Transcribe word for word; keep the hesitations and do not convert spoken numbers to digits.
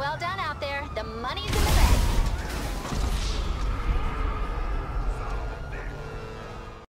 Well done out there. The money's in the